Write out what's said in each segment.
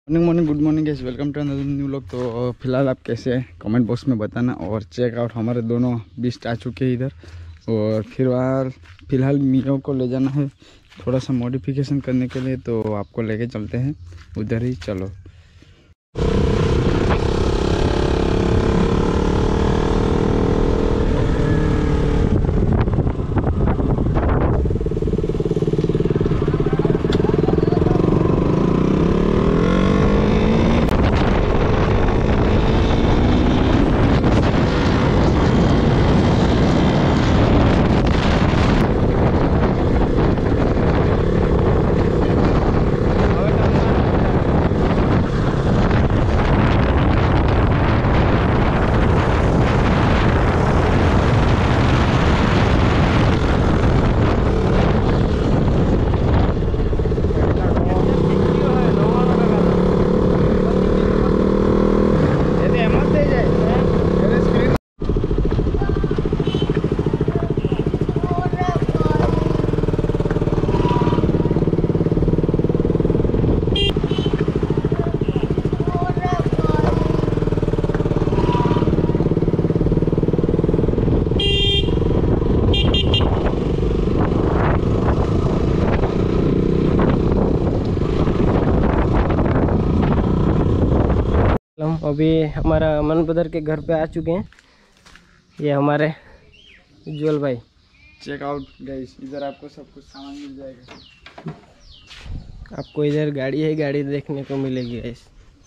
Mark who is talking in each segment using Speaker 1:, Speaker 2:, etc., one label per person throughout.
Speaker 1: Morning morning good morning guys, welcome to another new vlog. तो फिलहाल आप कैसे हैं कमेंट बॉक्स में बताना। और चेकआउट हमारे दोनों बीस्ट आ चुके हैं इधर। और फिलहाल मियो को ले जाना है थोड़ा सा मॉडिफिकेशन करने के लिए, तो आपको लेके चलते हैं उधर ही। चलो
Speaker 2: हम अभी हमारा अमन ब्रदर के घर पे आ चुके हैं। ये हमारे उज्जवल भाई।
Speaker 1: चेकआउट गाइस, इधर आपको सब कुछ सामान मिल जाएगा।
Speaker 2: आपको इधर गाड़ी है, गाड़ी देखने को मिलेगी गाइस।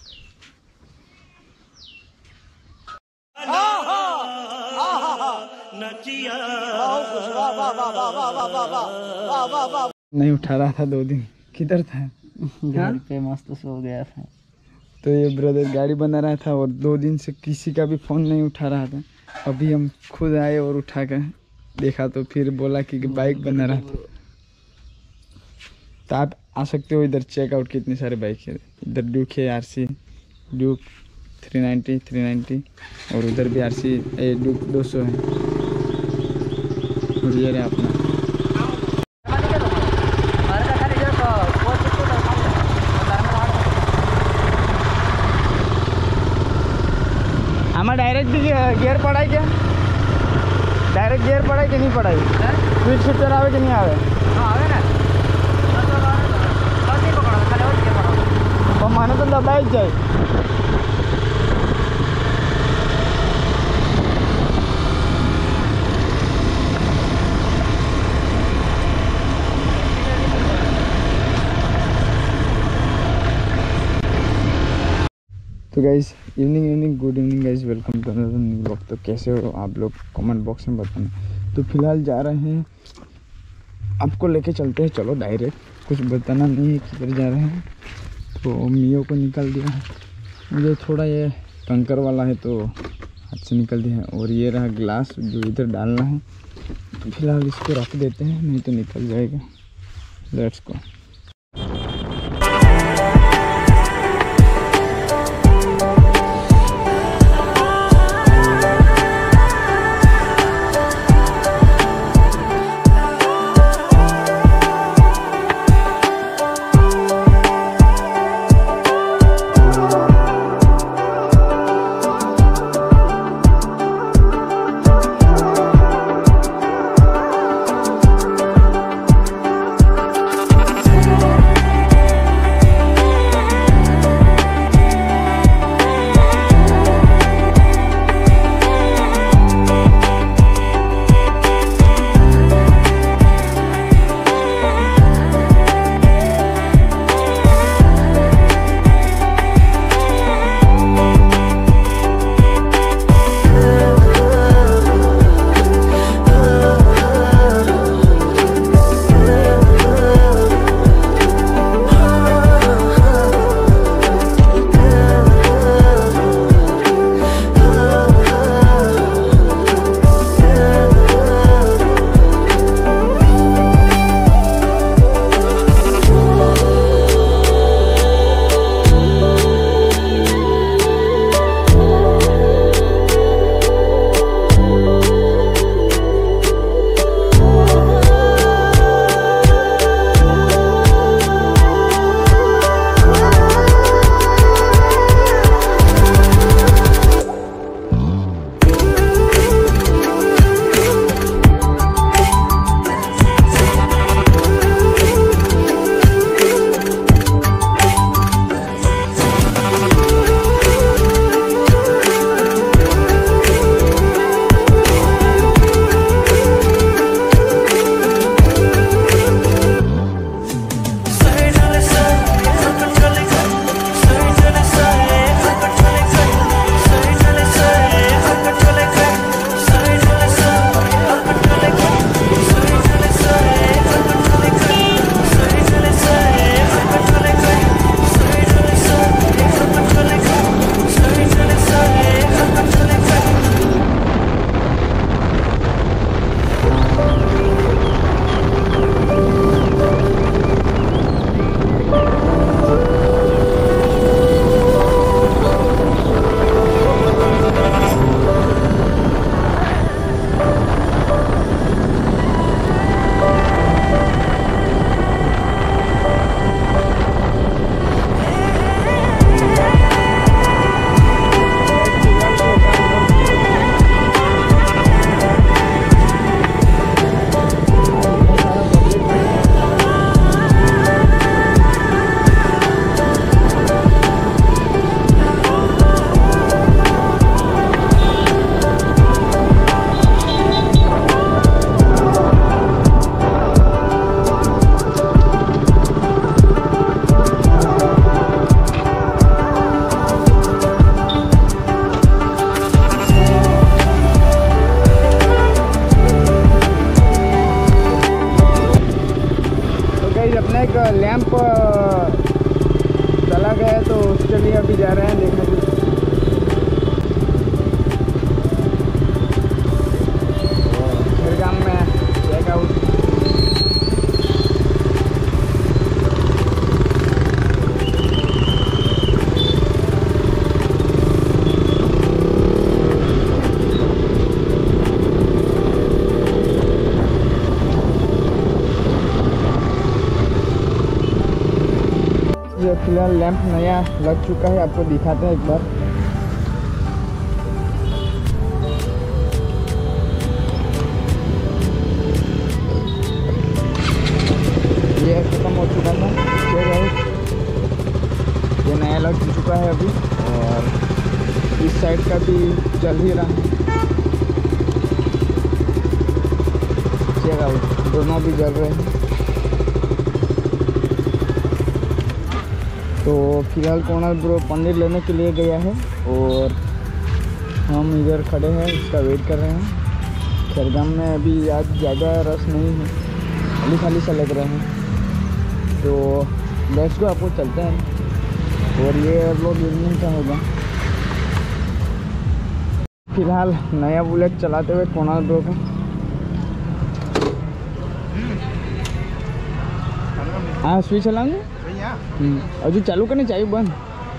Speaker 1: नहीं उठा रहा था 2 दिन, किधर था?
Speaker 2: घर पे मस्त सो गया था।
Speaker 1: तो ये ब्रदर गाड़ी बना रहा था और 2 दिन से किसी का भी फ़ोन नहीं उठा रहा था। अभी हम खुद आए और उठा कर देखा तो फिर बोला कि बाइक बना रहा था। तो आप आ सकते हो इधर, चेकआउट कितनी सारे बाइक है। इधर ड्यूक है, आरसी ड्यूक 390 और उधर भी आरसी ड्यूक 200 है। और ये रहा अपना। हमारा डायरेक्ट गियर पड़ा है क्या? डायरेक्ट गियर पड़ा है कि नहीं पड़ा है? स्पीड शिफ्टर आवे कि नहीं आवे? आवे ना। तो माने तो दबाई जाए। तो guys evening good evening guys, welcome to another new vlog. तो कैसे हो आप लोग कमेंट बॉक्स में बताना। तो फिलहाल जा रहे हैं, आपको लेके चलते हैं। चलो डायरेक्ट, कुछ बताना नहीं है किधर जा रहे हैं। तो मियो को निकाल दिया है, मुझे थोड़ा ये कंकर वाला है तो हाथ से निकल दिया है। और ये रहा ग्लास जो इधर डालना है। तो फिलहाल इसको रख देते हैं, नहीं तो निकल जाएगा। Let's go. आ गया है तो उसके लिए अभी जा रहे हैं देखने के लिए। खेरगाम में चेकआउट। ये फिलहाल लैंप नया लग चुका है, आपको दिखाते हैं एक बार। ये खत्म हो चुका था, ये नया लग चुका है अभी, और इस साइड का भी चल ही रहा है। चेक आउट, दोनों भी जल रहे हैं। तो फिलहाल कोणाल ब्रो पनीर लेने के लिए गया है और हम इधर खड़े हैं, इसका वेट कर रहे हैं। खेरगाम में अभी आज ज़्यादा रश नहीं है, खाली खाली सा लग रहा है। तो लेट्स गो, आपको चलते हैं और ये लोग इवनिंग का होगा। फिलहाल नया बुलेट चलाते हुए कोणाल ब्रो का। हाँ स्विच चलाऊंगे हजू चालू करने चाहिए बंद।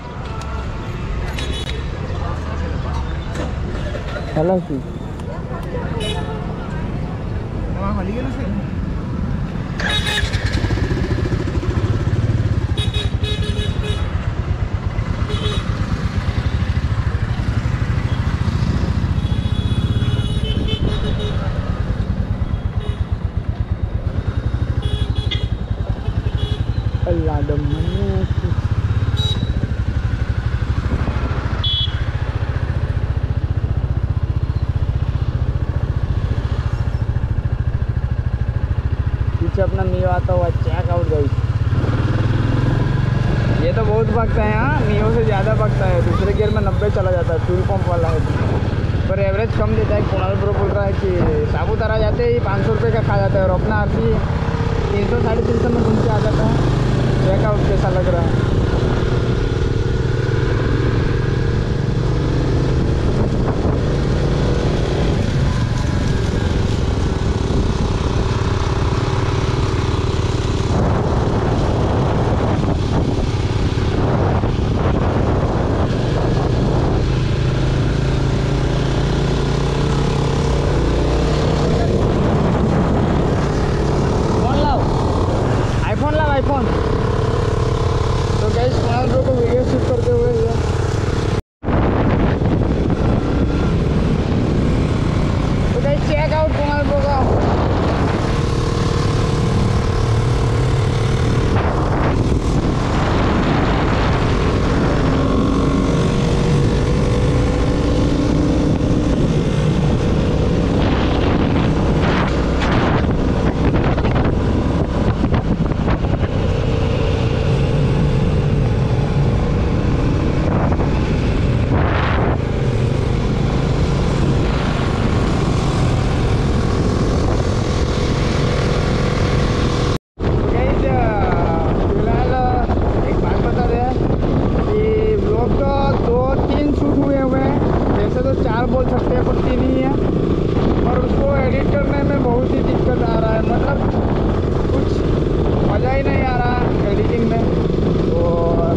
Speaker 1: हेलो स्विच अल्लाह पीछे अपना नियो आता हुआ चेक आउट गई। ये तो बहुत भागता है, हाँ नियो से ज़्यादा भागता है। दूसरे गियर में 90 चला जाता है, फ्यूल पंप वाला है, पर एवरेज कम देता है। कोणाल ब्रो बोल रहा है कि साबुतारा जाते ही 500 रुपये का खा जाता है और अपना आरसी 300 350 में घूम के आ जाता है। चेक आउट कैसा लग रहा है। आईफोन। तो गाइस कोणाल ब्रो को वीडियो शूट करते हुए ये तो guys check out Kunal bro का। बोल सकते हैं, पर 3 ही है और उसको एडिट करने में बहुत ही दिक्कत आ रहा है। मतलब कुछ मज़ा ही नहीं आ रहा एडिटिंग में। और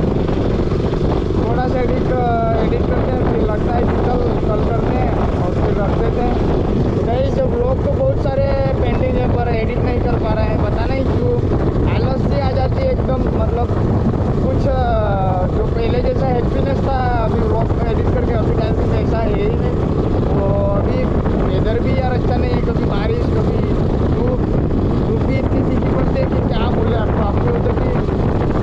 Speaker 1: थोड़ा सा एडिट करते हैं, फिर लगता है कि कल करते हैं और फिर रख देते हैं। तो भाई जब लोग तो बहुत सारे पेंडिंग है पर एडिट नहीं कर पा रहे हैं, पता नहीं क्यों। आलसी आ जाती है एकदम। मतलब कुछ जो पहले जैसा हैप्पीनेस था अभी व्लॉग में एडिट करके अभी टाइम में ऐसा है ही नहीं। तो अभी वेदर भी यार अच्छा नहीं है, कभी बारिश कभी धूप भी इतनी तीखी पड़ती है कि क्या बोले आपको। आपके उधर भी